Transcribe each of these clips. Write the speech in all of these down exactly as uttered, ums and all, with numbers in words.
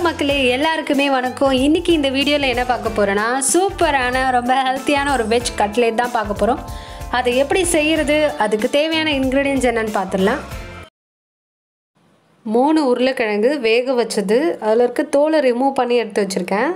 மக்களே எல்லாருக்குமே வணக்கம். இன்னைக்கு இந்த வீடியோல என்ன பார்க்க போறேன்னா சூப்பரான ரொம்ப ஹெல்த்தியான ஒரு வெஜ் கட்லெட் தான் பார்க்க போறோம். அதை எப்படி செய்யறது, அதுக்கு தேவையான இன்கிரிடியன்ட்ஸ் என்னன்னு பார்த்துடலாம். மூணு உருளைக்கிழங்கு வேக வச்சது, அதில் இருக்க தோலை ரிமூவ் பண்ணி எடுத்து வச்சுருக்கேன்.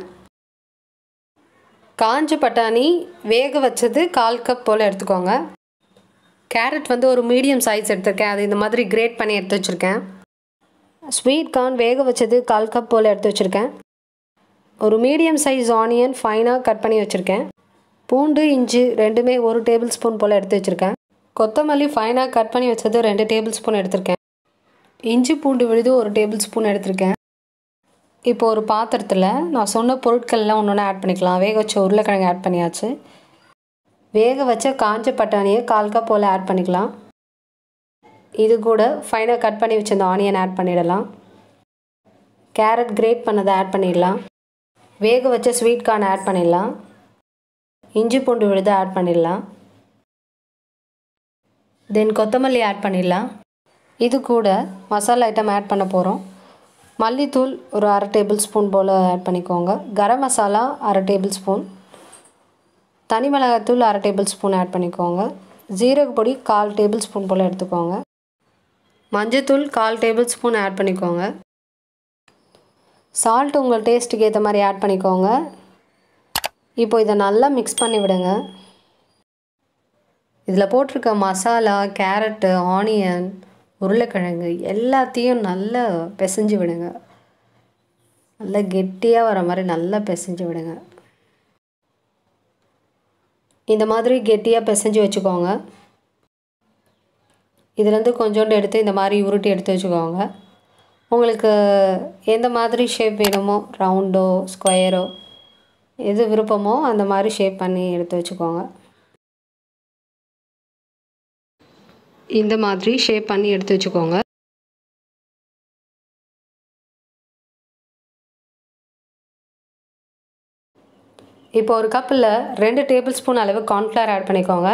காஞ்ச பட்டாணி வேக வச்சது கால் கப் போல் எடுத்துக்கோங்க. கேரட் வந்து ஒரு மீடியம் சைஸ் எடுத்துருக்கேன், அது இந்த மாதிரி கிரேட் பண்ணி எடுத்து வச்சுருக்கேன். ஸ்வீட் கார்ன் வேக வச்சது கால் கப் போல் எடுத்து வச்சுருக்கேன். ஒரு மீடியம் சைஸ் ஆனியன் ஃபைனாக கட் பண்ணி வச்சுருக்கேன். பூண்டு இஞ்சி ரெண்டுமே ஒரு டேபிள் ஸ்பூன் போல் எடுத்து வச்சுருக்கேன். கொத்தமல்லி ஃபைனாக கட் பண்ணி வச்சது ரெண்டு டேபிள் ஸ்பூன் எடுத்திருக்கேன். இஞ்சி பூண்டு விழுது ஒரு டேபிள் ஸ்பூன் எடுத்திருக்கேன். இப்போ ஒரு பாத்திரத்தில் நான் சொன்ன பொருட்கள்லாம் ஒன்று ஒன்று ஆட் பண்ணிக்கலாம். வேக வச்ச உருளைக்கிழங்கு ஆட் பண்ணியாச்சு. வேக வச்ச காஞ்ச பட்டாணியை கால் கப் போல் ஆட் பண்ணிக்கலாம். இது கூட ஃபைனாக கட் பண்ணி வச்சிருந்த ஆனியன் ஆட் பண்ணிடலாம். கேரட் கிரேட் பண்ணதை ஆட் பண்ணிடலாம். வேக வச்ச ஸ்வீட் கார்ன் ஆட் பண்ணிடலாம். இஞ்சி பூண்டு விழுது ஆட் பண்ணிடலாம். தென் கொத்தமல்லி ஆட் பண்ணிடலாம். இது கூட மசாலா ஐட்டம் ஆட் பண்ண போகிறோம். மல்லித்தூள் ஒரு அரை டேபிள் ஸ்பூன் போல் ஆட் பண்ணிக்கோங்க. கரம் மசாலா அரை டேபிள் ஸ்பூன். தனி மிளகாய்த்தூள் அரை டேபிள் ஸ்பூன் ஆட் பண்ணிக்கோங்க. ஜீரக பொடி கால் டேபிள் ஸ்பூன் போல் எடுத்துக்கோங்க. மஞ்சத்தூள் கால் டேபிள் ஸ்பூன் ஆட் பண்ணிக்கோங்க. சால்ட் உங்கள் டேஸ்ட்டுக்கு ஏற்ற மாதிரி ஆட் பண்ணிக்கோங்க. இப்போ இதை நல்லா மிக்ஸ் பண்ணி விடுங்க. இதில் போட்டிருக்க மசாலா, கேரட்டு, ஆனியன், உருளைக்கிழங்கு எல்லாத்தையும் நல்லா பிசைஞ்சு விடுங்க. நல்லா கெட்டியாக வர மாதிரி நல்லா பிசைஞ்சு விடுங்க. இந்த மாதிரி கெட்டியாக பிசைஞ்சு வச்சுக்கோங்க. இதுலேருந்து கொஞ்சோண்டு எடுத்து இந்த மாதிரி உருட்டி எடுத்து வச்சுக்கோங்க. உங்களுக்கு எந்த மாதிரி ஷேப் வேணுமோ, ரவுண்டோ ஸ்கொயரோ எது விருப்பமோ அந்த மாதிரி ஷேப் பண்ணி எடுத்து வச்சுக்கோங்க. இந்த மாதிரி ஷேப் பண்ணி எடுத்து வச்சுக்கோங்க. இப்போ ஒரு கப்பில் ரெண்டு டேபிள் ஸ்பூன் அளவு கார்ன்ஃப்ளவர் ஆட் பண்ணிக்கோங்க.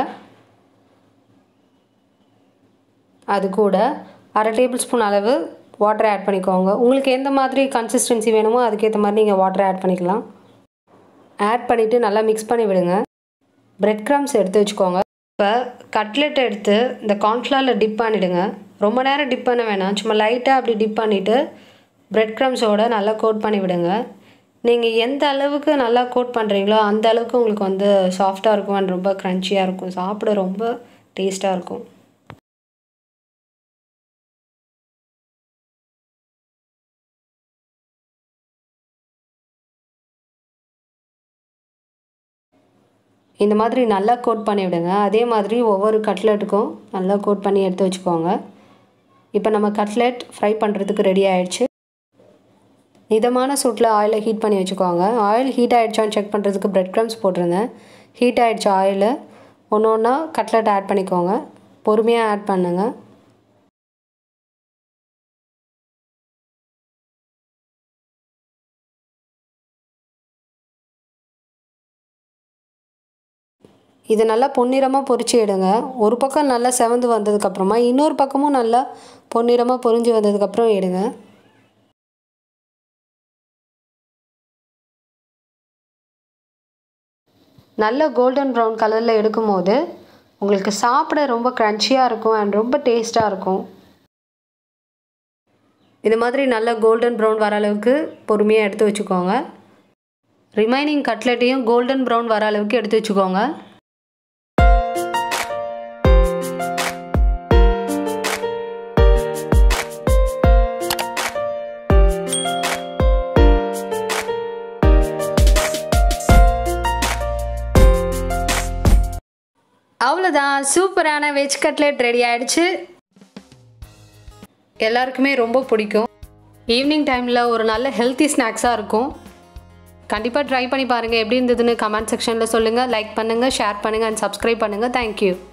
அது கூட அரை டேபிள் ஸ்பூன் அளவு வாட்டர் ஆட் பண்ணிக்கோங்க. உங்களுக்கு எந்த மாதிரி கன்சிஸ்டன்சி வேணுமோ அதுக்கேற்ற மாதிரி நீங்கள் வாட்டர் ஆட் பண்ணிக்கலாம். ஆட் பண்ணிவிட்டு நல்லா மிக்ஸ் பண்ணி விடுங்க. பிரெட் க்ரம்ஸ் எடுத்து வச்சுக்கோங்க. இப்போ கட்லெட் எடுத்து இந்த கார்ன்ஃப்ளவரில் டிப் பண்ணிவிடுங்க. ரொம்ப நேரம் டிப் பண்ண வேணாம், சும்மா லைட்டாக அப்படி டிப் பண்ணிவிட்டு பிரெட் க்ரம்ஸோடு நல்லா கோட் பண்ணி விடுங்க. நீங்கள் எந்த அளவுக்கு நல்லா கோட் பண்ணுறீங்களோ அந்த அளவுக்கு உங்களுக்கு வந்து சாஃப்டாக இருக்கும் அண்ட் ரொம்ப க்ரன்ச்சியாக இருக்கும். சாப்பிட ரொம்ப டேஸ்ட்டாக இருக்கும். இந்த மாதிரி நல்லா கோட் பண்ணி விடுங்க. அதே மாதிரி ஒவ்வொரு கட்லெட்டுக்கும் நல்லா கோட் பண்ணி எடுத்து வச்சுக்கோங்க. இப்போ நம்ம கட்லெட் ஃப்ரை பண்ணுறதுக்கு ரெடி ஆகிடுச்சு. மிதமான சூட்டில் ஆயிலை ஹீட் பண்ணி வச்சுக்கோங்க. ஆயில் ஹீட் ஆகிடுச்சான்னு செக் பண்ணுறதுக்கு பிரெட் க்ரம்ஸ் போட்டிருந்தேன். ஹீட் ஆகிடுச்சு ஆயில். ஒன்று ஒன்றா கட்லெட் ஆட் பண்ணிக்கோங்க. பொறுமையாக ஆட் பண்ணுங்கள். இது நல்லா பொன்னிறமாக பொரிச்சு எடுங்க. ஒரு பக்கம் நல்லா செவந்து வந்ததுக்கப்புறமா இன்னொரு பக்கமும் நல்லா பொன்னிறமாக பொரிஞ்சு வந்ததுக்கப்புறம் எடுங்க. நல்ல கோல்டன் ப்ரௌன் கலரில் எடுக்கும்போது உங்களுக்கு சாப்பிட ரொம்ப க்ரன்ச்சியாக இருக்கும் அண்ட் ரொம்ப டேஸ்ட்டாக இருக்கும். இது மாதிரி நல்ல கோல்டன் ப்ரௌன் வர அளவுக்கு பொறுமையாக எடுத்து வச்சுக்கோங்க. ரிமைனிங் கட்லெட்டையும் கோல்டன் ப்ரௌன் வர அளவுக்கு எடுத்து வச்சுக்கோங்க. அவ்வளோதான், சூப்பரான வெஜ் கட்லெட் ரெடி ஆகிடுச்சு. எல்லாருக்குமே ரொம்ப பிடிக்கும். ஈவினிங் டைமில் ஒரு நல்ல ஹெல்த்தி ஸ்நாக்ஸாக இருக்கும். கண்டிப்பாக ட்ரை பண்ணி பாருங்கள். எப்படி இருந்ததுன்னு கமெண்ட் செக்ஷனில் சொல்லுங்கள். லைக் பண்ணுங்கள், ஷேர் பண்ணுங்கள் அண்ட் சப்ஸ்கிரைப் பண்ணுங்கள். தேங்க்யூ.